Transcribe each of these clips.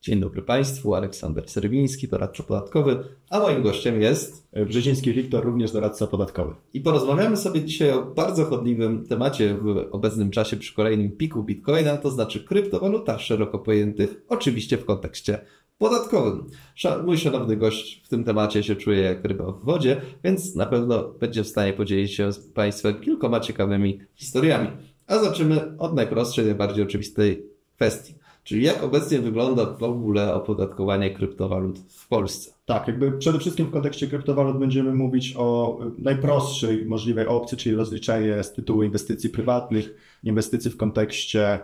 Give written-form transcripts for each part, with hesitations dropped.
Dzień dobry Państwu, Aleksander Serwiński, doradca podatkowy, a moim gościem jest Brzeziński Wiktor, również doradca podatkowy. I porozmawiamy sobie dzisiaj o bardzo chodliwym temacie w obecnym czasie przy kolejnym piku Bitcoina, to znaczy kryptowalutach szeroko pojętych, oczywiście w kontekście podatkowym. Mój szanowny gość w tym temacie się czuje jak ryba w wodzie, więc na pewno będzie w stanie podzielić się z Państwem kilkoma ciekawymi historiami. A zaczniemy od najprostszej, najbardziej oczywistej kwestii. Czyli jak obecnie wygląda w ogóle opodatkowanie kryptowalut w Polsce? Tak, jakby przede wszystkim w kontekście kryptowalut będziemy mówić o najprostszej możliwej opcji, czyli rozliczenie z tytułu inwestycji prywatnych, inwestycji w kontekście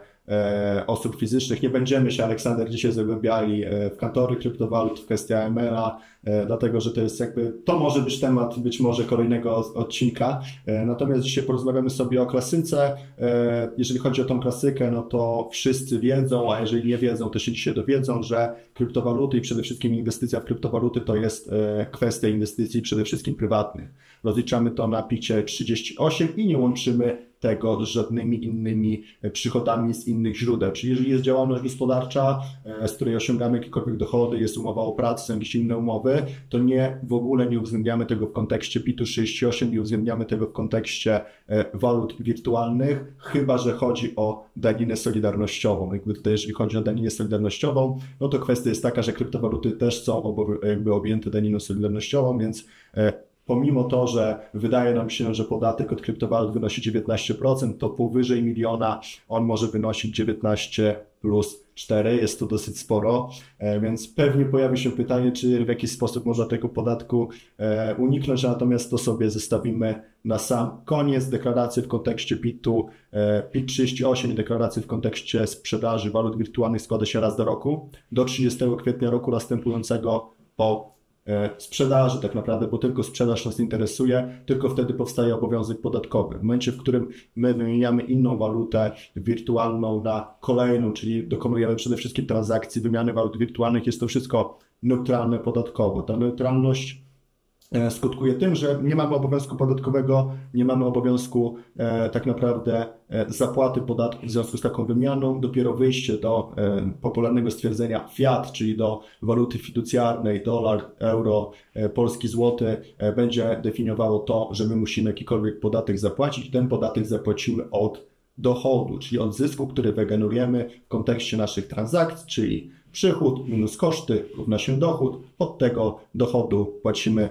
osób fizycznych. Nie będziemy się, Aleksander, dzisiaj zagłębiali w kantory kryptowalut, w kwestię AML-a, dlatego że to może być temat być może kolejnego odcinka. Natomiast dzisiaj porozmawiamy sobie o klasyce. Jeżeli chodzi o tą klasykę, no to wszyscy wiedzą, a jeżeli nie wiedzą, to się dzisiaj dowiedzą, że kryptowaluty i przede wszystkim inwestycja w kryptowaluty to jest kwestia inwestycji przede wszystkim prywatnych. Rozliczamy to na PIT-cie 38 i nie łączymy tego z żadnymi innymi przychodami z innych źródeł. Czyli jeżeli jest działalność gospodarcza, z której osiągamy jakiekolwiek dochody, jest umowa o pracy, są jakieś inne umowy, to w ogóle nie uwzględniamy tego w kontekście PIT-u 38, nie uwzględniamy tego w kontekście walut wirtualnych, chyba że chodzi o daninę solidarnościową. Jeżeli chodzi o daninę solidarnościową, no to kwestia jest taka, że kryptowaluty też są objęte daniną solidarnościową, więc pomimo to, że wydaje nam się, że podatek od kryptowalut wynosi 19%, to powyżej miliona on może wynosić 19 plus 4, jest to dosyć sporo, więc pewnie pojawi się pytanie, czy w jakiś sposób można tego podatku uniknąć, natomiast to sobie zestawimy na sam koniec. Deklaracje w kontekście PIT-u, PIT 38 i deklaracje w kontekście sprzedaży walut wirtualnych składa się raz do roku, do 30 kwietnia roku następującego po sprzedaży tak naprawdę, bo tylko sprzedaż nas interesuje, tylko wtedy powstaje obowiązek podatkowy. W momencie, w którym my wymieniamy inną walutę wirtualną na kolejną, czyli dokonujemy przede wszystkim transakcji wymiany walut wirtualnych, jest to wszystko neutralne podatkowo. Ta neutralność skutkuje tym, że nie mamy obowiązku podatkowego, nie mamy obowiązku tak naprawdę zapłaty podatku w związku z taką wymianą. Dopiero wyjście do popularnego stwierdzenia fiat, czyli do waluty fiducjarnej, dolar, euro, polski złoty, będzie definiowało to, że my musimy jakikolwiek podatek zapłacić. Ten podatek zapłacimy od dochodu, czyli od zysku, który wygenerujemy w kontekście naszych transakcji, czyli przychód minus koszty równa się dochód. Od tego dochodu płacimy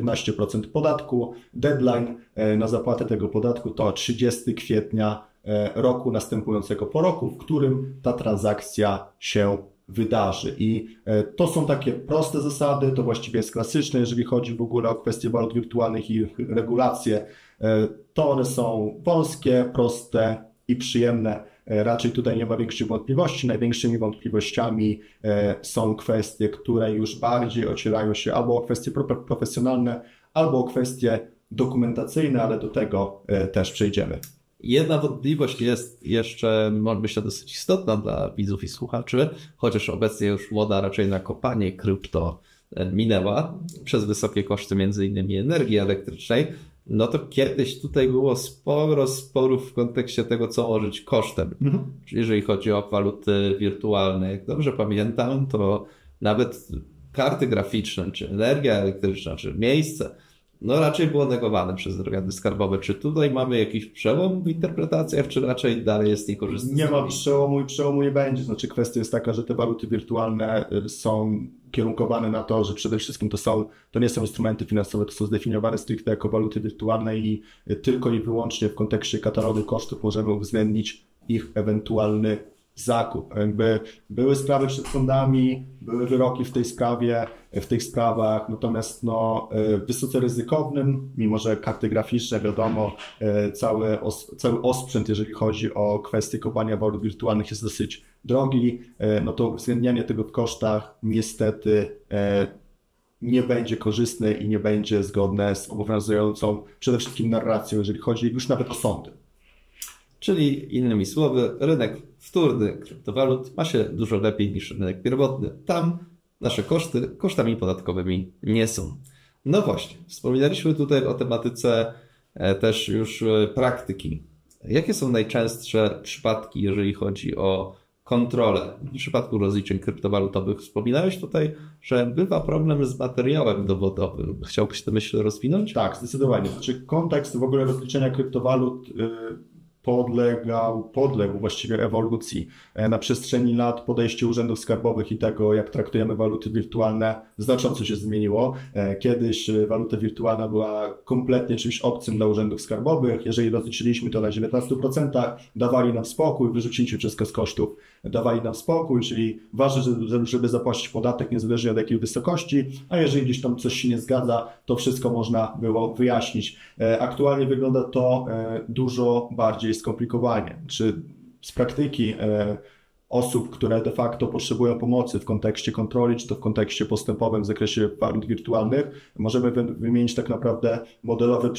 19% podatku. Deadline na zapłatę tego podatku to 30 kwietnia roku następującego po roku, w którym ta transakcja się wydarzy. I to są takie proste zasady, to właściwie jest klasyczne, jeżeli chodzi w ogóle o kwestie walut wirtualnych i regulacje, to one są polskie, proste i przyjemne. Raczej tutaj nie ma większych wątpliwości. Największymi wątpliwościami są kwestie, które już bardziej ocierają się albo o kwestie profesjonalne, albo o kwestie dokumentacyjne, ale do tego też przejdziemy. Jedna wątpliwość jest jeszcze, myślę, dosyć istotna dla widzów i słuchaczy, chociaż obecnie już moda raczej na kopanie krypto minęła przez wysokie koszty między innymi energii elektrycznej. No to kiedyś tutaj było sporo sporów w kontekście tego, co łożyć kosztem. Czyli jeżeli chodzi o waluty wirtualne, jak dobrze pamiętam, to nawet karty graficzne, czy energia elektryczna, czy miejsce, no raczej było negowane przez organy skarbowe. Czy tutaj mamy jakiś przełom w interpretacjach, czy raczej dalej jest niekorzystny? Nie ma przełomu i przełomu nie będzie. Znaczy kwestia jest taka, że te waluty wirtualne są kierunkowane na to, że przede wszystkim to nie są instrumenty finansowe, to są zdefiniowane stricte jako waluty wirtualne i tylko i wyłącznie w kontekście katalogu kosztów możemy uwzględnić ich ewentualny zakup. Były sprawy przed sądami, były wyroki w tych sprawach, natomiast wysoce ryzykownym, mimo że karty graficzne, wiadomo, cały osprzęt, jeżeli chodzi o kwestie kopania walut wirtualnych jest dosyć drogi, no to uwzględnianie tego w kosztach niestety nie będzie korzystne i nie będzie zgodne z obowiązującą przede wszystkim narracją, jeżeli chodzi już nawet o sądy. Czyli innymi słowy, rynek wtórny kryptowalut ma się dużo lepiej niż rynek pierwotny. Tam nasze koszty kosztami podatkowymi nie są. No właśnie, wspominaliśmy tutaj o tematyce też już praktyki. Jakie są najczęstsze przypadki, jeżeli chodzi o kontrolę. W przypadku rozliczeń kryptowalutowych wspominałeś tutaj, że bywa problem z materiałem dowodowym. Chciałbyś tę myśl rozwinąć? Tak, zdecydowanie. Znaczy kontekst w ogóle rozliczenia kryptowalut podległ właściwie ewolucji. Na przestrzeni lat podejście urzędów skarbowych i tego, jak traktujemy waluty wirtualne, znacząco się zmieniło. Kiedyś waluta wirtualna była kompletnie czymś obcym dla urzędów skarbowych. Jeżeli rozliczyliśmy to na 19%, dawali nam spokój, wyrzuciliśmy wszystko z kosztów. Dawali nam spokój, czyli ważne, żeby zapłacić podatek niezależnie od jakiej wysokości, a jeżeli gdzieś tam coś się nie zgadza, to wszystko można było wyjaśnić. Aktualnie wygląda to dużo bardziej skomplikowanie. Czy z praktyki osób, które de facto potrzebują pomocy w kontekście kontroli, czy to w kontekście postępowym w zakresie walut wirtualnych, możemy wymienić tak naprawdę modelowe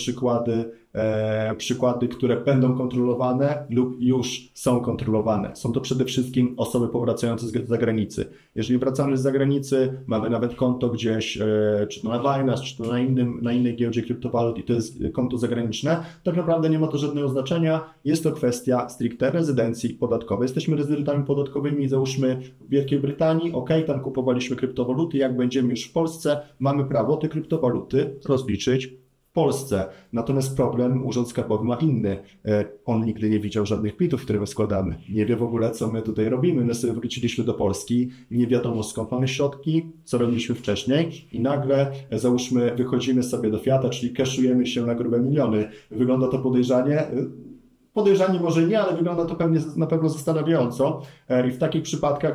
przykłady, które będą kontrolowane lub już są kontrolowane. Są to przede wszystkim osoby powracające z zagranicy. Jeżeli wracamy z zagranicy, mamy nawet konto gdzieś, czy to na Binance, czy to na innej giełdzie kryptowalut i to jest konto zagraniczne, tak naprawdę nie ma to żadnego znaczenia. Jest to kwestia stricte rezydencji podatkowej. Jesteśmy rezydentami podatkowymi, załóżmy w Wielkiej Brytanii, tam kupowaliśmy kryptowaluty, jak będziemy już w Polsce, mamy prawo te kryptowaluty rozliczyć w Polsce. Natomiast problem Urząd Skarbowy ma inny. On nigdy nie widział żadnych PIT-ów, które my składamy. Nie wie w ogóle, co my tutaj robimy. My sobie wróciliśmy do Polski, nie wiadomo skąd mamy środki, co robiliśmy wcześniej i nagle, załóżmy, wychodzimy sobie do fiata, czyli cashujemy się na grube miliony. Wygląda to podejrzanie. Podejrzanie może nie, ale wygląda to na pewno zastanawiająco i w takich przypadkach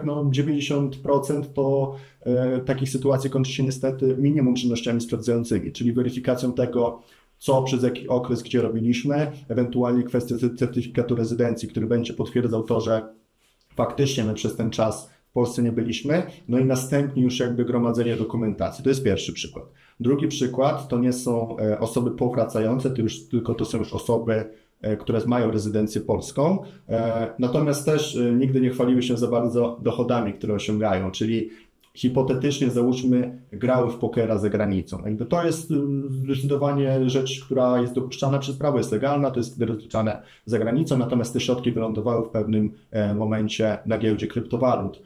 90% to takich sytuacji kończy się niestety minimum czynnościami sprawdzającymi, czyli weryfikacją tego, co przez jaki okres, gdzie robiliśmy, ewentualnie kwestia certyfikatu rezydencji, który będzie potwierdzał to, że faktycznie my przez ten czas w Polsce nie byliśmy, i następnie już jakby gromadzenie dokumentacji. To jest pierwszy przykład. Drugi przykład to nie są osoby powracające, tylko to są już osoby, które mają rezydencję polską, natomiast też nigdy nie chwaliły się za bardzo dochodami, które osiągają, czyli hipotetycznie załóżmy grały w pokera za granicą. To jest zdecydowanie rzecz, która jest dopuszczana przez prawo, jest legalna, to jest wtedy rozliczane za granicą, natomiast te środki wylądowały w pewnym momencie na giełdzie kryptowalut.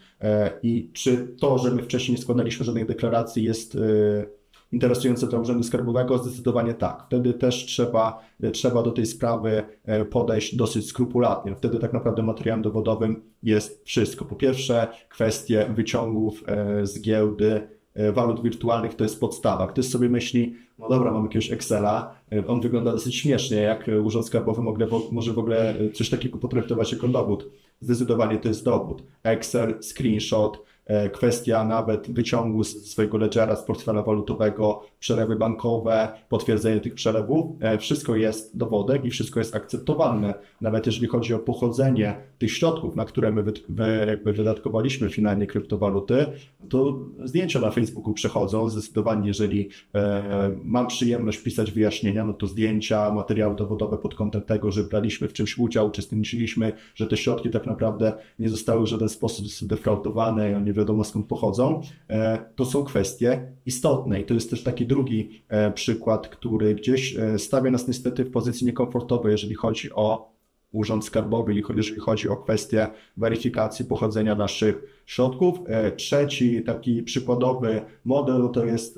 I czy to, że my wcześniej nie składaliśmy żadnych deklaracji, jest interesujące dla Urzędu Skarbowego? Zdecydowanie tak. Wtedy też trzeba do tej sprawy podejść dosyć skrupulatnie. Wtedy tak naprawdę materiałem dowodowym jest wszystko. Po pierwsze, kwestie wyciągów z giełdy walut wirtualnych to jest podstawa. Ktoś sobie myśli, dobra, mam jakiegoś Excela, on wygląda dosyć śmiesznie, jak Urząd Skarbowy może w ogóle coś takiego potraktować jako dowód. Zdecydowanie to jest dowód. Excel, screenshot, kwestia nawet wyciągu z swojego ledgera, z portfela walutowego, przelewy bankowe, potwierdzenie tych przelewów, wszystko jest dowodem i wszystko jest akceptowalne. Nawet jeżeli chodzi o pochodzenie tych środków, na które my jakby wydatkowaliśmy finalnie kryptowaluty, to zdjęcia na Facebooku przechodzą. Zdecydowanie, jeżeli mam przyjemność pisać wyjaśnienia, to zdjęcia, materiały dowodowe pod kątem tego, że braliśmy w czymś udział, uczestniczyliśmy, że te środki tak naprawdę nie zostały w żaden sposób zdefraudowane i nie wiadomo skąd pochodzą, to są kwestie istotne i to jest też taki drugi przykład, który gdzieś stawia nas niestety w pozycji niekomfortowej, jeżeli chodzi o Urząd Skarbowy, jeżeli chodzi o kwestię weryfikacji pochodzenia naszych środków. Trzeci taki przykładowy model to jest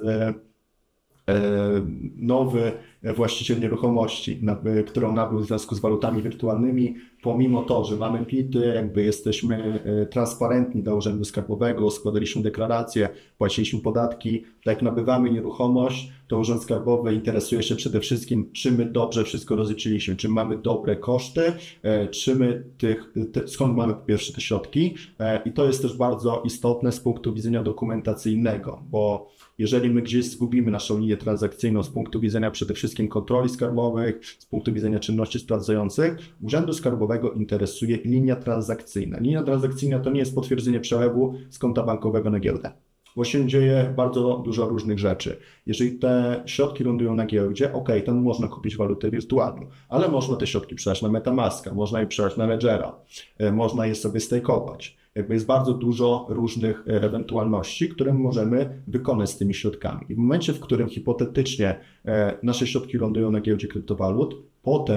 nowy właściciel nieruchomości, którą nabył w związku z walutami wirtualnymi, pomimo to, że mamy PIT-y, jakby jesteśmy transparentni dla Urzędu Skarbowego, składaliśmy deklaracje, płaciliśmy podatki, tak jak nabywamy nieruchomość, to Urząd Skarbowy interesuje się przede wszystkim, czy my dobrze wszystko rozliczyliśmy, czy mamy dobre koszty, czy my skąd mamy po pierwsze te środki i to jest też bardzo istotne z punktu widzenia dokumentacyjnego, bo jeżeli my gdzieś zgubimy naszą linię transakcyjną z punktu widzenia przede wszystkim kontroli skarbowych, z punktu widzenia czynności sprawdzających, Urzędu Skarbowego interesuje linia transakcyjna. Linia transakcyjna to nie jest potwierdzenie przelewu z konta bankowego na giełdę, bo się dzieje bardzo dużo różnych rzeczy. Jeżeli te środki lądują na giełdzie, tam można kupić walutę wirtualną, ale można te środki przelać na MetaMaska, można je przelać na Ledgera, można je sobie stakeować. Jest bardzo dużo różnych ewentualności, które możemy wykonać z tymi środkami. I w momencie, w którym hipotetycznie nasze środki lądują na giełdzie kryptowalut, potem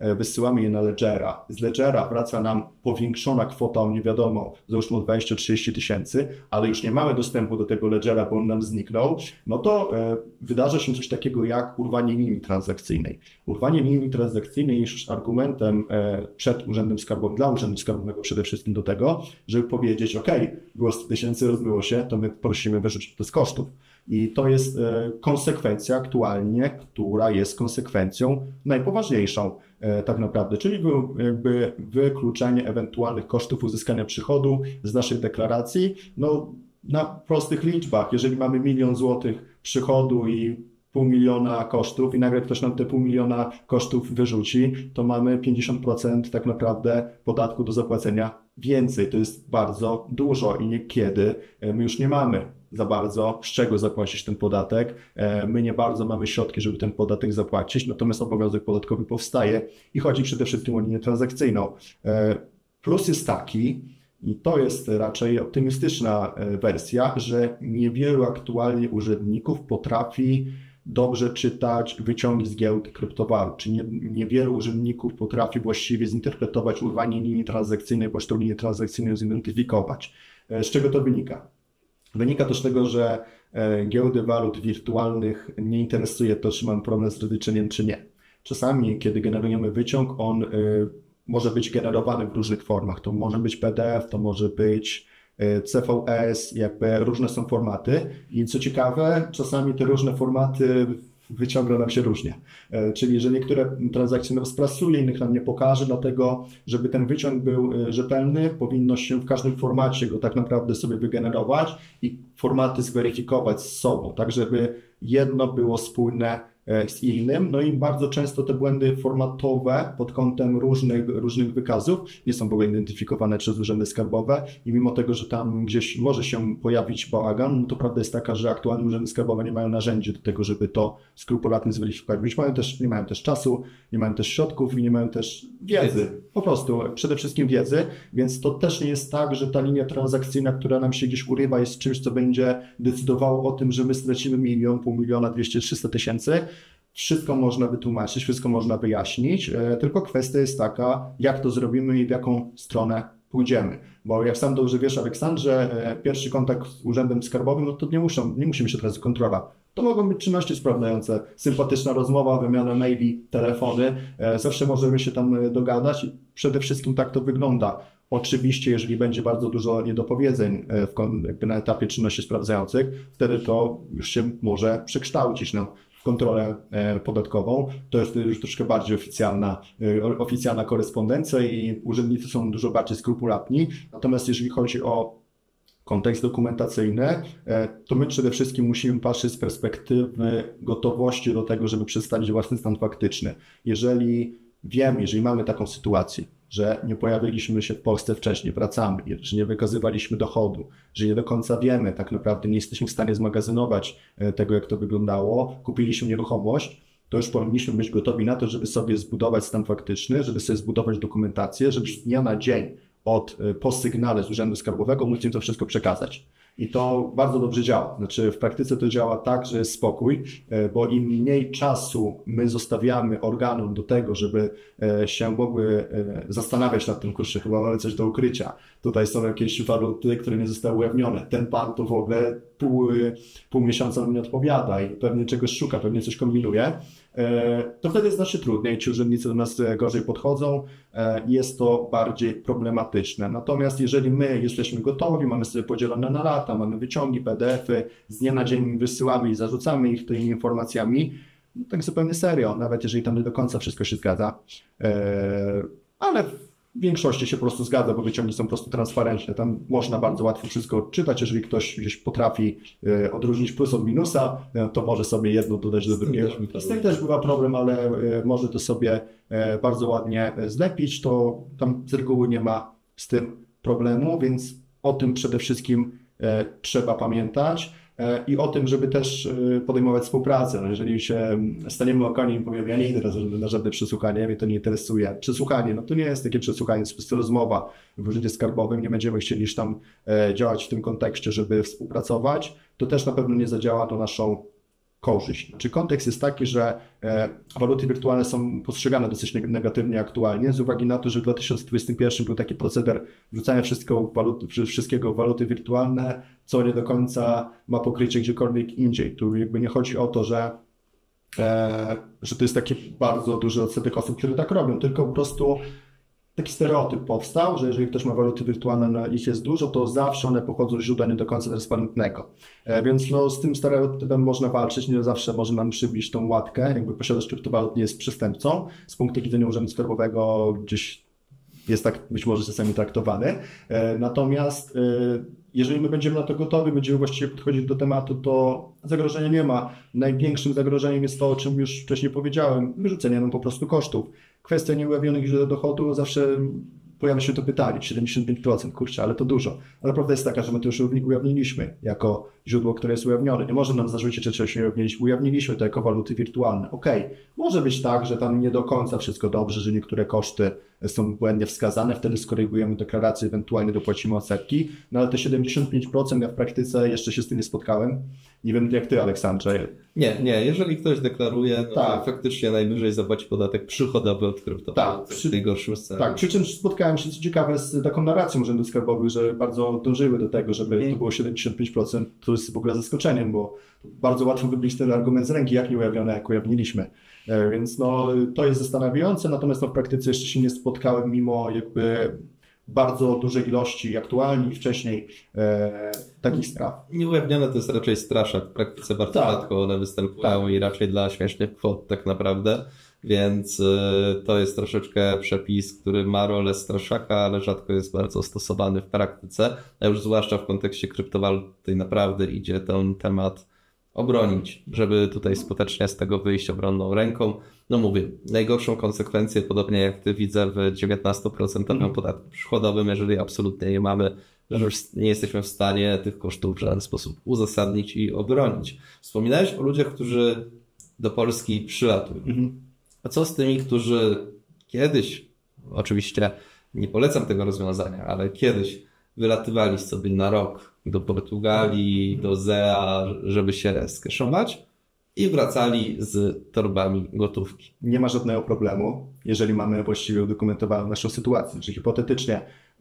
wysyłamy je na Ledgera. Z Ledgera wraca nam powiększona kwota o niewiadomą, załóżmy 20-30 tysięcy, ale już nie mamy dostępu do tego Ledgera, bo on nam zniknął, no to wydarza się coś takiego jak urwanie linii transakcyjnej. Urwanie linii transakcyjnej jest już argumentem przed Urzędem Skarbowym, dla Urzędu Skarbowego przede wszystkim do tego, żeby powiedzieć, ok, było 100 tysięcy, rozbyło się, to my prosimy wyrzucić to z kosztów. I to jest konsekwencja aktualnie, która jest konsekwencją najpoważniejszą tak naprawdę, czyli jakby wykluczenie ewentualnych kosztów uzyskania przychodu z naszej deklaracji. No, na prostych liczbach, jeżeli mamy 1 000 000 złotych przychodu i 500 000 kosztów i nagle ktoś nam te 500 000 kosztów wyrzuci, to mamy 50% tak naprawdę podatku do zapłacenia więcej. To jest bardzo dużo i niekiedy my już nie mamy za bardzo z czego zapłacić ten podatek. My nie bardzo mamy środki, żeby ten podatek zapłacić, natomiast obowiązek podatkowy powstaje i chodzi przede wszystkim o linię transakcyjną. Plus jest taki, i to jest raczej optymistyczna wersja, że niewielu aktualnie urzędników potrafi dobrze czytać wyciągi z giełd kryptowalut, czy niewielu urzędników potrafi właściwie zinterpretować urwanie linii transakcyjnej, bądź tą linię transakcyjną zidentyfikować. Z czego to wynika? Wynika to z tego, że giełdy walut wirtualnych nie interesuje to, czy mamy problem z rozliczeniem, czy nie. Czasami, kiedy generujemy wyciąg, on może być generowany w różnych formach. To może być PDF, to może być CVS, jakby różne są formaty. I co ciekawe, czasami te różne formaty wyciąga nam się różnie. Czyli, że niektóre transakcje nam sprasuje, innych nam nie pokaże, dlatego, żeby ten wyciąg był rzetelny, powinno się w każdym formacie go tak naprawdę sobie wygenerować i formaty zweryfikować z sobą, tak żeby jedno było spójne z innym. No i bardzo często te błędy formatowe pod kątem różnych wykazów nie są w ogóle identyfikowane przez urzędy skarbowe i mimo tego, że tam gdzieś może się pojawić bałagan, no to prawda jest taka, że aktualnie urzędy skarbowe nie mają narzędzi do tego, żeby to skrupulatnie zweryfikować. Nie mają też czasu, nie mają też środków i nie mają też wiedzy. Po prostu przede wszystkim wiedzy, więc to też nie jest tak, że ta linia transakcyjna, która nam się gdzieś urywa, jest czymś, co będzie decydowało o tym, że my stracimy 1 000 000, 500 000, 200, 300 tysięcy. Wszystko można wytłumaczyć, wszystko można wyjaśnić, tylko kwestia jest taka, jak to zrobimy i w jaką stronę pójdziemy. Bo jak sam dobrze wiesz, Aleksandrze, pierwszy kontakt z Urzędem Skarbowym, no to nie musi mieć od razu kontrola. To mogą być czynności sprawdzające, sympatyczna rozmowa, wymiana maili, telefony, zawsze możemy się tam dogadać i przede wszystkim tak to wygląda. Oczywiście, jeżeli będzie bardzo dużo niedopowiedzeń na etapie czynności sprawdzających, wtedy to już się może przekształcić w kontrolę podatkową. To jest już troszkę bardziej oficjalna korespondencja i urzędnicy są dużo bardziej skrupulatni. Natomiast jeżeli chodzi o kontekst dokumentacyjny, to my przede wszystkim musimy patrzeć z perspektywy gotowości do tego, żeby przedstawić własny stan faktyczny. Jeżeli mamy taką sytuację, że nie pojawiliśmy się w Polsce wcześniej, wracamy, że nie wykazywaliśmy dochodu, że nie do końca wiemy, tak naprawdę nie jesteśmy w stanie zmagazynować tego, jak to wyglądało, kupiliśmy nieruchomość, to już powinniśmy być gotowi na to, żeby sobie zbudować stan faktyczny, żeby sobie zbudować dokumentację, żeby z dnia na dzień po sygnale z Urzędu Skarbowego móc im to wszystko przekazać. I to bardzo dobrze działa. Znaczy w praktyce to działa tak, że jest spokój, bo im mniej czasu my zostawiamy organom do tego, żeby się mogły zastanawiać nad tym, kurczę, chyba mamy coś do ukrycia. Tutaj są jakieś waluty, które nie zostały ujawnione. Ten pan to w ogóle pół miesiąca nam nie odpowiada i pewnie czegoś szuka, pewnie coś kombinuje. To wtedy jest znacznie trudniej, ci urzędnicy do nas gorzej podchodzą, jest to bardziej problematyczne. Natomiast jeżeli my jesteśmy gotowi, mamy sobie podzielone na lata, mamy wyciągi, PDF-y, z dnia na dzień wysyłamy i zarzucamy ich tymi informacjami, no tak zupełnie serio, nawet jeżeli tam nie do końca wszystko się zgadza, ale w większości się po prostu zgadza, bo wyciągi są po prostu transparentne. Tam można bardzo łatwo wszystko odczytać. Jeżeli ktoś gdzieś potrafi odróżnić plus od minusa, to może sobie jedno dodać do drugiego. Z tym też bywa problem, ale może to sobie bardzo ładnie zlepić. To tam z reguły nie ma z tym problemu, więc o tym przede wszystkim trzeba pamiętać. I o tym, żeby też podejmować współpracę. No jeżeli się staniemy okoniem i powiemy, ja nie idę na żadne przesłuchanie, mnie to nie interesuje. Przesłuchanie, no to nie jest takie przesłuchanie, to jest po prostu rozmowa w Urzędzie Skarbowym, nie będziemy chcieli już tam działać w tym kontekście, żeby współpracować. To też na pewno nie zadziała na naszą korzyść. Czy kontekst jest taki, że waluty wirtualne są postrzegane dosyć negatywnie aktualnie z uwagi na to, że w 2021 był taki proceder wrzucania wszystkiego w waluty wirtualne, co nie do końca ma pokrycie gdziekolwiek indziej. Tu jakby nie chodzi o to, że to jest taki bardzo duży odsetek osób, które tak robią, tylko po prostu taki stereotyp powstał, że jeżeli ktoś ma waluty wirtualne, ich jest dużo, to zawsze one pochodzą z źródła nie do końca transparentnego. Więc z tym stereotypem można walczyć, nie zawsze może nam przybić tą łatkę, jakby posiadacz kryptowalut nie jest przestępcą. Z punktu widzenia urzędu skarbowego gdzieś jest tak być może czasami traktowany. Natomiast jeżeli my będziemy na to gotowi, będziemy właściwie podchodzić do tematu, to zagrożenia nie ma. Największym zagrożeniem jest to, o czym już wcześniej powiedziałem, wyrzucenie nam po prostu kosztów. Kwestia nieujawnionych źródeł dochodu, zawsze pojawia się to pytanie, 75%, kurczę, ale to dużo. Ale prawda jest taka, że my to już ujawniliśmy jako źródło, które jest ujawnione. Nie może nam zarzucić, że czegoś nie ujawniliśmy. Ujawniliśmy to jako waluty wirtualne. Okej, może być tak, że tam nie do końca wszystko dobrze, że niektóre koszty są błędnie wskazane, wtedy skorygujemy deklarację, ewentualnie dopłacimy odsetki, no ale te 75% ja w praktyce jeszcze się z tym nie spotkałem. Nie wiem jak ty, Aleksandrze. Nie, jeżeli ktoś deklaruje, no tak, to faktycznie najwyżej zapłaci podatek przychodowy od kryptowalut. Tak, tak, przy czym spotkałem się, co ciekawe, z taką narracją urzędów skarbowych, że bardzo dążyły do tego, żeby to było 75%, to jest w ogóle zaskoczeniem, bo bardzo łatwo wybić ten argument z ręki, jak nie ujawnione, jak ujawniliśmy. Więc to jest zastanawiające, natomiast w praktyce jeszcze się nie spotkałem, mimo jakby bardzo dużej ilości aktualnie i wcześniej takich spraw. Nieujawnione to jest raczej straszak. W praktyce bardzo rzadko one występują i raczej dla śmiesznych kwot tak naprawdę, więc to jest troszeczkę przepis, który ma rolę straszaka, ale rzadko jest bardzo stosowany w praktyce, a już zwłaszcza w kontekście kryptowalut tutaj naprawdę idzie ten temat obronić, żeby tutaj skutecznie z tego wyjść obronną ręką. No mówię, najgorszą konsekwencję, podobnie jak ty widzę w 19% podatku przychodowym, jeżeli absolutnie nie mamy, że już nie jesteśmy w stanie tych kosztów w żaden sposób uzasadnić i obronić. Wspominałeś o ludziach, którzy do Polski przylatują. A co z tymi, którzy kiedyś, oczywiście nie polecam tego rozwiązania, ale kiedyś wylatywali sobie na rok do Portugalii, do ZEA, żeby się skeszować i wracali z torbami gotówki. Nie ma żadnego problemu, jeżeli mamy właściwie udokumentowaną naszą sytuację. Czyli hipotetycznie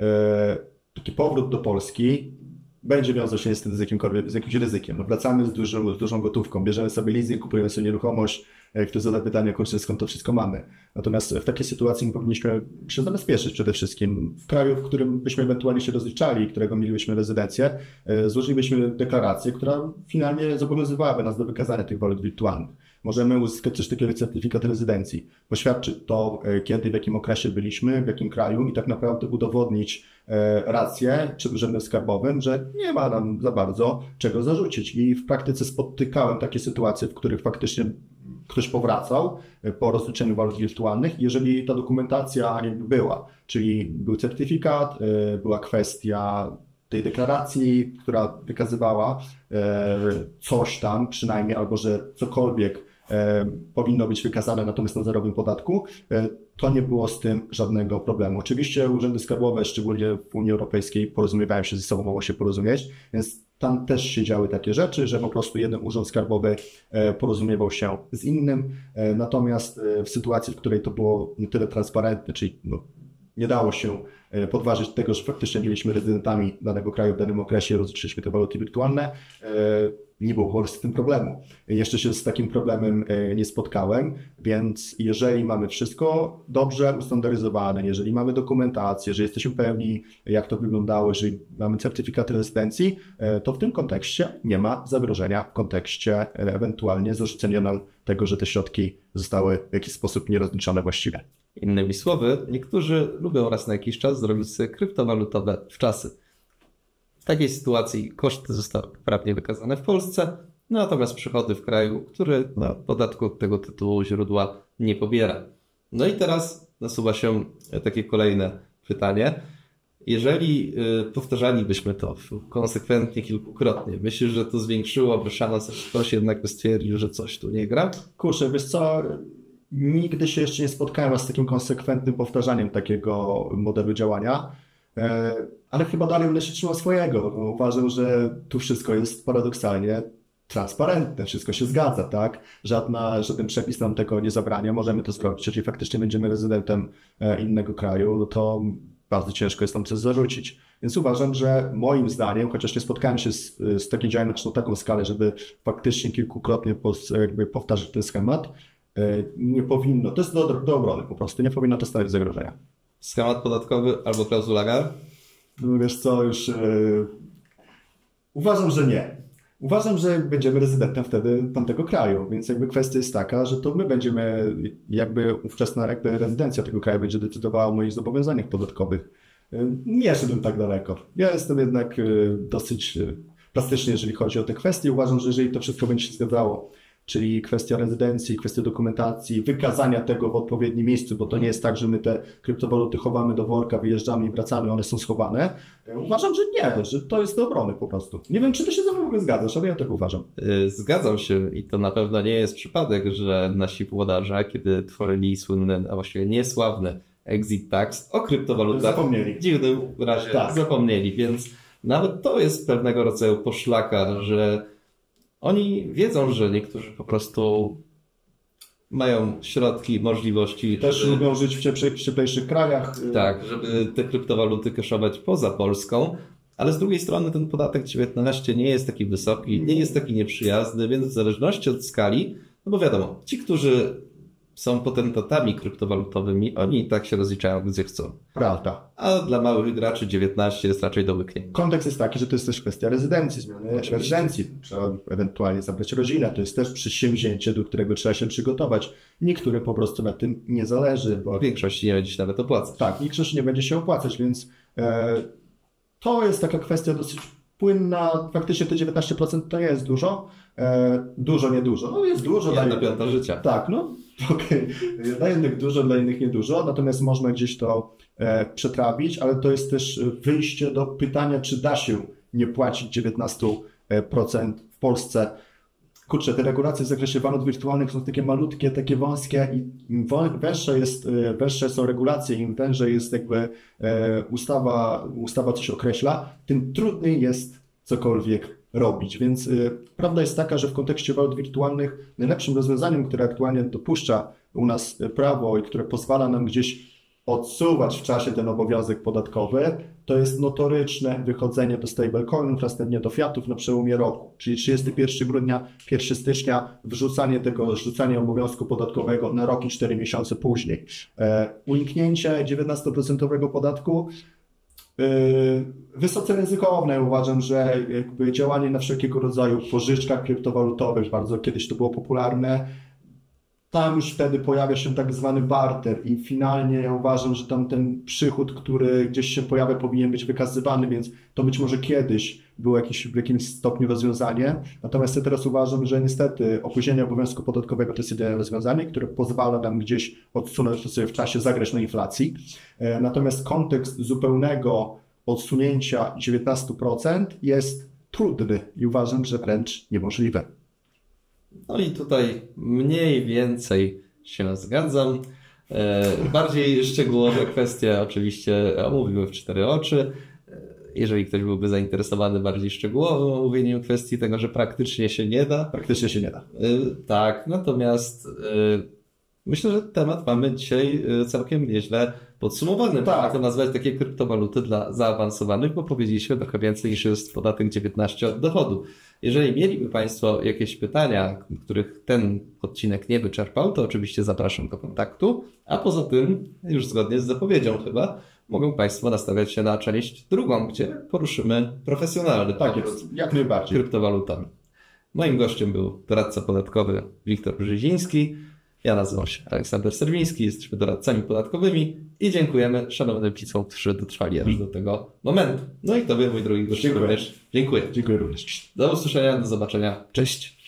taki powrót do Polski będzie wiązał się niestety z jakimś ryzykiem. No, wracamy z dużą gotówką, bierzemy sobie leasing, kupujemy sobie nieruchomość, ktoś zada pytanie, kurczę, skąd to wszystko mamy. Natomiast w takiej sytuacji my powinniśmy się zabezpieczyć przede wszystkim. W kraju, w którym byśmy ewentualnie się rozliczali, którego mielibyśmy rezydencję, złożylibyśmy deklarację, która finalnie zobowiązywałaby nas do wykazania tych walut wirtualnych. Możemy uzyskać też takiego certyfikat rezydencji. Poświadczy to, kiedy, w jakim okresie byliśmy, w jakim kraju i tak naprawdę udowodnić rację przed urzędem skarbowym, że nie ma nam za bardzo czego zarzucić. I w praktyce spotykałem takie sytuacje, w których faktycznie ktoś powracał po rozliczeniu walut wirtualnych, jeżeli ta dokumentacja była, czyli był certyfikat, była kwestia tej deklaracji, która wykazywała coś tam przynajmniej, albo że cokolwiek powinno być wykazane natomiast na zerowym podatku, to nie było z tym żadnego problemu. Oczywiście urzędy skarbowe, szczególnie w Unii Europejskiej, porozumiewają się ze sobą, mogą się porozumieć, więc tam też się działy takie rzeczy, że po prostu jeden urząd skarbowy porozumiewał się z innym, natomiast w sytuacji, w której to było nie tyle transparentne, czyli nie dało się podważyć tego, że faktycznie byliśmy rezydentami danego kraju w danym okresie, rozliczyliśmy te waluty wirtualne, nie było po prostu z tym problemu. Jeszcze się z takim problemem nie spotkałem, więc jeżeli mamy wszystko dobrze ustandaryzowane, jeżeli mamy dokumentację, że jesteśmy pewni, jak to wyglądało, jeżeli mamy certyfikaty rezydencji, to w tym kontekście nie ma zagrożenia w kontekście ewentualnie zarzucenia nam tego, że te środki zostały w jakiś sposób nierozliczone właściwie. Innymi słowy, niektórzy lubią raz na jakiś czas zrobić sobie kryptowalutowe wczasy. W takiej sytuacji koszty zostały prawnie wykazane w Polsce, natomiast przychody w kraju, który podatku od tego tytułu źródła nie pobiera. No i teraz nasuwa się takie kolejne pytanie. Jeżeli powtarzalibyśmy to konsekwentnie kilkukrotnie, myślisz, że to zwiększyłoby szansę, że ktoś jednak by stwierdził, że coś tu nie gra? Kurczę, wiesz co, nigdy się jeszcze nie spotkałem z takim konsekwentnym powtarzaniem takiego modelu działania, ale chyba dalej będę się trzymał swojego. Uważam, że tu wszystko jest paradoksalnie transparentne, wszystko się zgadza, tak? Żaden przepis nam tego nie zabrania, możemy to zrobić. Jeżeli faktycznie będziemy rezydentem innego kraju, no to bardzo ciężko jest tam coś zarzucić. Więc uważam, że moim zdaniem, chociaż nie spotkałem się z takiej działalnością na taką skalę, żeby faktycznie kilkukrotnie powtarzać ten schemat, nie powinno, to jest do obrony po prostu, nie powinno to stanowić zagrożenia. Schemat podatkowy albo klauzula gar? No wiesz co, już uważam, że nie. Uważam, że będziemy rezydentem wtedy tamtego kraju, więc jakby kwestia jest taka, że to my będziemy, jakby ówczesna rezydencja tego kraju będzie decydowała o moich zobowiązaniach podatkowych. Nie szedłem tak daleko. Ja jestem jednak dosyć plastyczny, jeżeli chodzi o te kwestie. Uważam, że jeżeli to wszystko będzie się zgadzało, czyli kwestia rezydencji, kwestia dokumentacji, wykazania tego w odpowiednim miejscu, bo to nie jest tak, że my te kryptowaluty chowamy do worka, wyjeżdżamy i wracamy, one są schowane. Uważam, że nie, że to jest do obrony po prostu. Nie wiem, czy ty się ze mną w ogóle zgadzasz, ale ja tak uważam. Zgadzam się i to na pewno nie jest przypadek, że nasi włodarze, kiedy tworzyli słynny, a właściwie niesławny exit tax o kryptowalutach, zapomnieli. W dziwnym razie zapomnieli, więc nawet to jest pewnego rodzaju poszlaka, że oni wiedzą, że niektórzy po prostu mają środki, możliwości. Też lubią żyć w cieplejszych krajach. Tak, żeby te kryptowaluty cashować poza Polską, ale z drugiej strony ten podatek 19 nie jest taki wysoki, nie jest taki nieprzyjazny, więc w zależności od skali, no bo wiadomo, ci, którzy są potentatami kryptowalutowymi, oni i tak się rozliczają, gdzie chcą. Prawda. A dla małych graczy 19 jest raczej do łyknięcia. Kontekst jest taki, że to jest też kwestia rezydencji, zmiany rezydencji. Trzeba ewentualnie zabrać rodzinę. To jest też przedsięwzięcie, do którego trzeba się przygotować. Niektórym po prostu na tym nie zależy. Bo w większości nie będzie się nawet opłacać. Tak, większość nie będzie się opłacać, więc to jest taka kwestia dosyć płynna. Faktycznie te 19% to jest dużo. Dużo, niedużo. No jest dużo. 1/5 życia. Tak, no okej. Dla jednych dużo, dla innych niedużo, natomiast można gdzieś to przetrawić, ale to jest też wyjście do pytania, czy da się nie płacić 19% w Polsce. Kurczę, te regulacje w zakresie walut wirtualnych są takie malutkie, takie wąskie i im węższe są regulacje, im wężej jest jakby ustawa coś określa, tym trudniej jest cokolwiek robić. Więc prawda jest taka, że w kontekście walut wirtualnych najlepszym rozwiązaniem, które aktualnie dopuszcza u nas prawo i które pozwala nam gdzieś odsuwać w czasie ten obowiązek podatkowy, to jest notoryczne wychodzenie do stablecoinów, następnie do fiatów na przełomie roku, czyli 31 grudnia, 1 stycznia, zrzucanie obowiązku podatkowego na rok i 4 miesiące później. Uniknięcie 19% podatku wysoce ryzykowne. Uważam, że jakby działanie na wszelkiego rodzaju pożyczkach kryptowalutowych, bardzo kiedyś to było popularne, tam już wtedy pojawia się tak zwany barter i finalnie ja uważam, że tam ten przychód, który gdzieś się pojawia, powinien być wykazywany, więc to być może kiedyś było w jakimś stopniu rozwiązanie. Natomiast ja teraz uważam, że niestety opóźnienie obowiązku podatkowego to jest jedyne rozwiązanie, które pozwala nam gdzieś odsunąć to sobie w czasie, zagrać na inflacji. Natomiast kontekst zupełnego odsunięcia 19% jest trudny i uważam, że wręcz niemożliwy. No i tutaj mniej więcej się zgadzam. Bardziej szczegółowe kwestie oczywiście omówimy w 4 oczy. Jeżeli ktoś byłby zainteresowany bardziej szczegółowym omówieniem kwestii tego, że praktycznie się nie da. Praktycznie się nie da. Tak, natomiast myślę, że temat mamy dzisiaj całkiem nieźle podsumowany. Tak. Można to nazwać takie kryptowaluty dla zaawansowanych, bo powiedzieliśmy trochę więcej niż jest podatek 19 od dochodu. Jeżeli mieliby Państwo jakieś pytania, których ten odcinek nie wyczerpał, to oczywiście zapraszam do kontaktu, a poza tym, już zgodnie z zapowiedzią chyba, mogą Państwo nastawiać się na część drugą, gdzie poruszymy profesjonalny jest, jak najbardziej. kryptowalutami. Moim gościem był doradca podatkowy Wiktor Brzeziński. Ja nazywam się Aleksander Serwiński, jesteśmy doradcami podatkowymi i dziękujemy szanownym widzom, którzy dotrwali aż do tego momentu. No i Tobie, mój drogi gościu, również dziękuję. Dziękuję również. Do usłyszenia, do zobaczenia. Cześć.